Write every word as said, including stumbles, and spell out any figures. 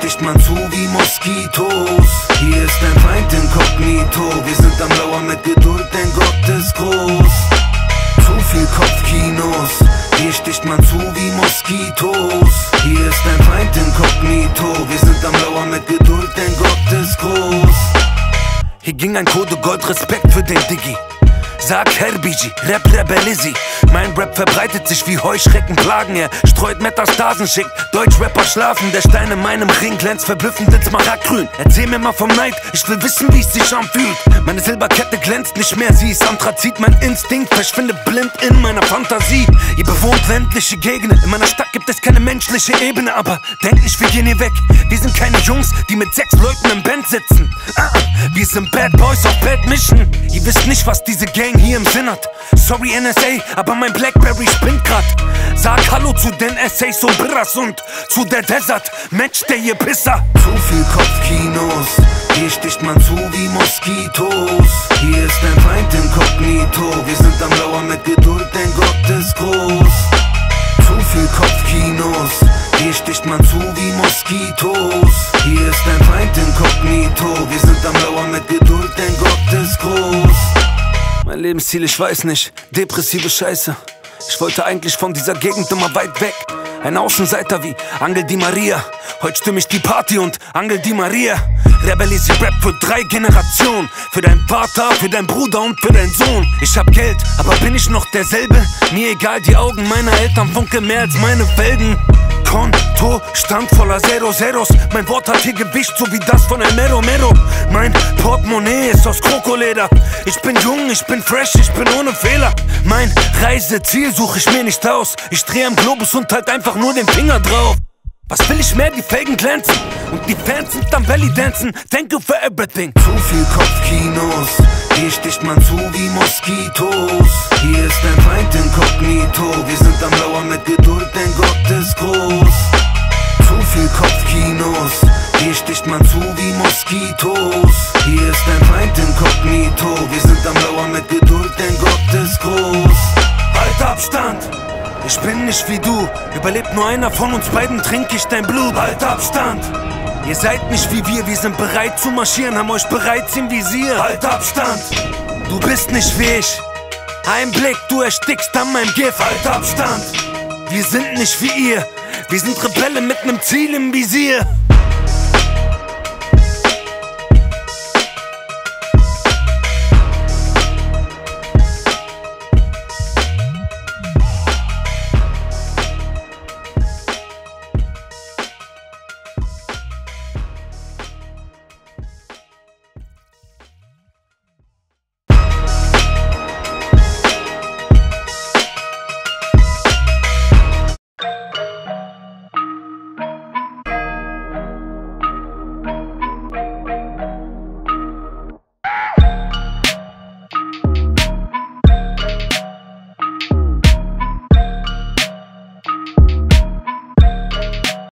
sticht man zu wie Moskitos. Hier ist ein Feind inkognito. Wir sind am Lauern mit Geduld, denn Gott ist groß. Zu viel Kopfkinos. Hier sticht man zu wie Moskitos. Hier ist ein Feind inkognito. Wir sind am Lauern mit Geduld, denn Gott ist groß. Hier ging ein Code Gold, Respekt für den Diggi. Sag Herbigi, Rap Rebellisi. Mein Rap verbreitet sich wie Heuschrecken, Plagen. Er streut Metastasen, schickt Deutschrapper schlafen. Der Stein in meinem Ring glänzt verblüffend ins Smaragdgrün. Erzähl mir mal vom Neid, ich will wissen, wie es sich anfühlt. Meine Silberkette glänzt nicht mehr, sie ist Anthrazit. Mein Instinkt verschwindet blind in meiner Fantasie. Ihr bewohnt ländliche Gegenden, in meiner Stadt gibt es keine menschliche Ebene. Aber denkt nicht, wir gehen hier weg. Wir sind keine Jungs, die mit sechs Leuten im Band sitzen. Ah, wir sind Bad Boys auf Bad Mission. Ihr wisst nicht, was diese Gang hier im Sinn hat. Sorry N S A, aber mein Blackberry spinnt grad. Sag Hallo zu den Essays und Birras und zu der Desert. Match der hier Pisser. Zu viel Kopfkinos. Hier sticht man zu wie Moskitos. Hier ist ein Feind inkognito. Wir sind am Lauern mit Geduld, denn Gott ist groß. Zu viel Kopfkinos. Hier sticht man zu wie Moskitos. Hier ist ein Feind inkognito. Wir sind am Lauern mit Geduld, denn Gott ist groß. Mein Lebensziel, ich weiß nicht, depressive Scheiße. Ich wollte eigentlich von dieser Gegend immer weit weg. Ein Außenseiter wie Angel Di Maria. Heute stimme ich die Party und Angel Di Maria. Rebellisi Rap für drei Generationen. Für deinen Vater, für deinen Bruder und für deinen Sohn. Ich hab Geld, aber bin ich noch derselbe? Mir egal, die Augen meiner Eltern funkeln mehr als meine Felgen. Konto stand voller Zero Zeros. Mein Wort hat hier Gewicht, so wie das von El Mero Mero. Mein Portemonnaie ist aus Krokoleder. Ich bin jung, ich bin fresh, ich bin ohne Fehler. Mein Reiseziel suche ich mir nicht aus. Ich drehe am Globus und halt einfach nur den Finger drauf. Was will ich mehr? Die Felgen glänzen und die Fans sind am Belly dancen. Thank you for everything. Zu viel Kopfkinos. Hier sticht man zu wie Moskitos. Hier ist ein Feind inkognito. Wir sind am Lauern mit Geduld, denn Gott ist groß. Zu viel Kopfkinos. Hier sticht man zu wie Moskitos. Hier ist ein Feind inkognito. Wir sind am Lauern mit Geduld, denn Gott ist groß. Halt Abstand! Ich bin nicht wie du, überlebt nur einer von uns beiden, trink ich dein Blut. Halt Abstand! Ihr seid nicht wie wir, wir sind bereit zu marschieren, haben euch bereits im Visier. Halt Abstand! Du bist nicht wie ich. Ein Blick, du erstickst an meinem Gift. Halt Abstand! Wir sind nicht wie ihr, wir sind Rebellen mit nem Ziel im Visier.